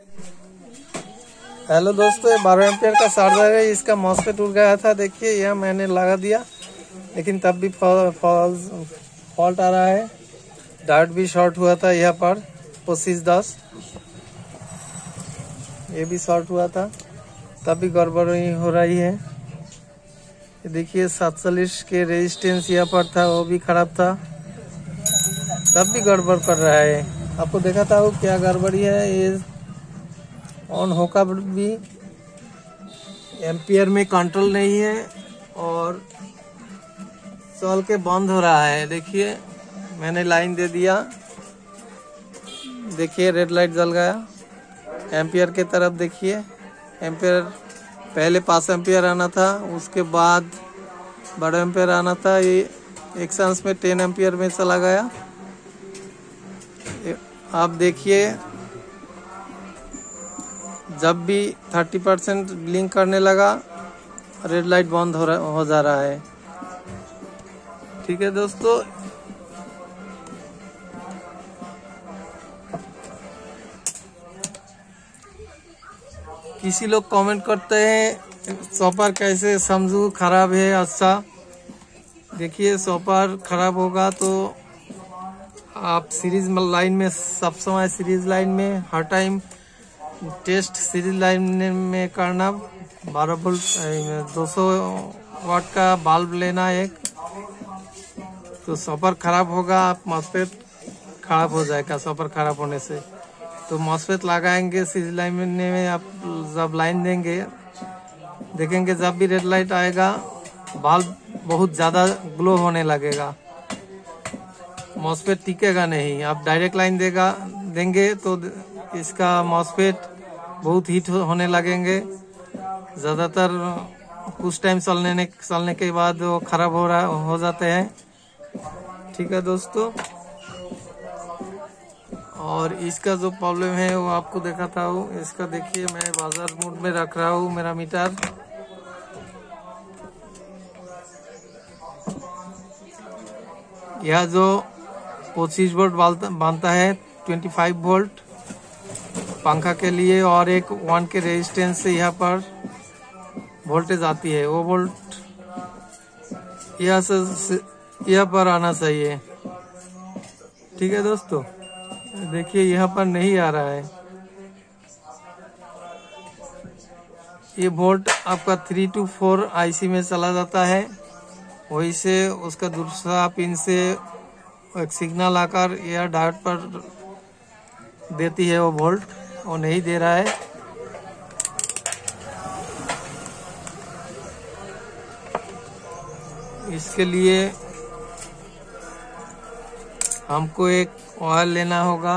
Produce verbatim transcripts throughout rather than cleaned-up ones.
Hello दोस्तों, ये बारह एम्पियर का चार्जर है। इसका मॉसफेट उड़ गया था। देखिए यह मैंने लगा दिया, लेकिन तब भी फॉल्ट आ रहा है। डायोड भी शॉर्ट हुआ था यहाँ पर पच्चीस दस, ये भी शॉर्ट हुआ था, तब भी गड़बड़ी हो रही है। ये देखिए सातचालीस के रेजिस्टेंस यहाँ पर था, वो भी खराब था, तब भी गड़बड़ कर रहा है। आपको देखा था वो क्या गड़बड़ी है। ये ऑन होकर भी एम्पियर में कंट्रोल नहीं है और चल के बंद हो रहा है। देखिए मैंने लाइन दे दिया, देखिए रेड लाइट जल गया। एम्पियर के तरफ देखिए, एम्पियर पहले पाँच एम्पियर आना था, उसके बाद बारह एम्पियर आना था। ये एक चांस में टेन एम्पियर में चला गया। आप देखिए जब भी तीस परसेंट ब्लिंक करने लगा, रेड लाइट बंद हो रहा हो जा रहा है। ठीक है दोस्तों, किसी लोग कमेंट करते हैं शॉपर कैसे समझू खराब है अच्छा। देखिए शॉपर खराब होगा तो आप सीरीज लाइन में, सब समय सीरीज लाइन में हर टाइम टेस्ट सीरीज लाइन में करना। बारह वोल्ट दो सौ वाट का बल्ब लेना एक, तो शॉपर खराब होगा, आप मॉसफेट खराब हो जाएगा। शॉपर खराब होने से तो मॉसफेट लगाएंगे सीरीज लाइन में। आप जब लाइन देंगे देखेंगे, जब भी रेड लाइट आएगा बल्ब बहुत ज़्यादा ग्लो होने लगेगा, मॉसफेट टिकेगा नहीं। आप डायरेक्ट लाइन देगा देंगे तो इसका मॉसफेट बहुत हीट होने लगेंगे। ज़्यादातर कुछ टाइम चलने चलने के बाद वो खराब हो रहा हो जाते हैं। ठीक है दोस्तों, और इसका जो प्रॉब्लम है वो आपको देखा था। वो इसका देखिए मैं बाजार मोड में रख रहा हूँ मेरा मीटर। यह जो पच्चीस वोल्ट बांधता है, पच्चीस वोल्ट पंखा के लिए, और एक वन के रेजिस्टेंस से यहाँ पर वोल्टेज आती है। वो वोल्ट यहाँ से यहाँ पर आना चाहिए। ठीक है दोस्तों, देखिए यहाँ पर नहीं आ रहा है। ये वोल्ट आपका थ्री टू फोर आईसी में चला जाता है, वहीं से उसका दूसरा पिन से एक सिग्नल आकर यह डायोड पर देती है। वो वोल्ट वो नहीं दे रहा है। इसके लिए हमको एक ऑयल लेना होगा।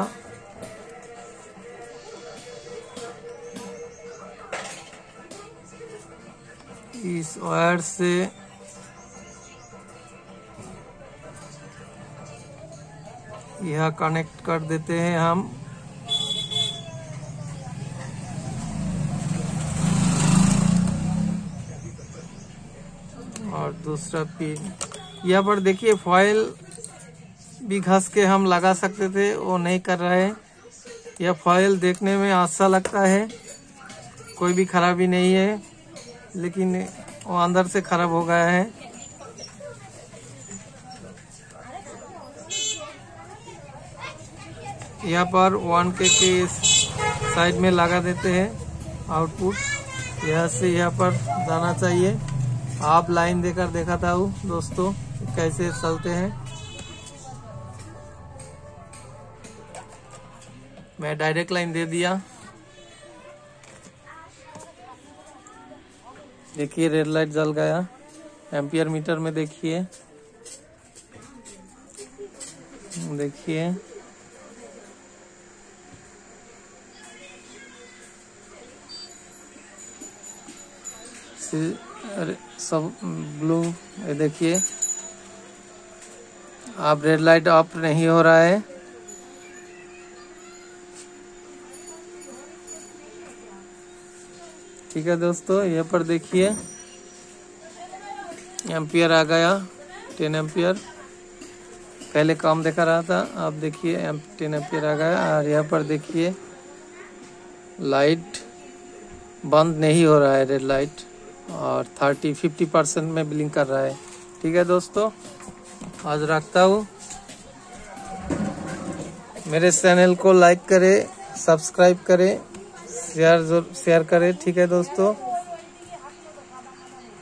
इस ऑयल से यह कनेक्ट कर देते हैं हम। और दूसरा पिन यहाँ पर देखिए, फॉयल भी घस के हम लगा सकते थे, वो नहीं कर रहा है। यह फॉयल देखने में अच्छा लगता है, कोई भी खराबी नहीं है, लेकिन वो अंदर से खराब हो गया है। यहाँ पर वन के के साइड में लगा देते हैं आउटपुट, यहाँ से यहाँ पर जाना चाहिए। आप लाइन देकर देखा था वो दोस्तों कैसे चलते हैं। मैं डायरेक्ट लाइन दे दिया। देखिए रेड लाइट जल गया। एम्पियर मीटर में देखिए, देखिए सब ब्लू। ये देखिए आप रेड लाइट ऑफ नहीं हो रहा है। ठीक है दोस्तों, यहाँ पर देखिए एम्पियर आ गया, टेन एम्पियर। पहले कम दिखा रहा था, अब देखिए टेन एम्पियर आ गया। और यहाँ पर देखिए लाइट बंद नहीं हो रहा है, रेड लाइट, और थर्टी फिफ्टी परसेंट में ब्लिंक कर रहा है। ठीक है दोस्तों, आज रखता हूँ। मेरे चैनल को लाइक करें, सब्सक्राइब करें, शेयर शेयर करें। ठीक है दोस्तों।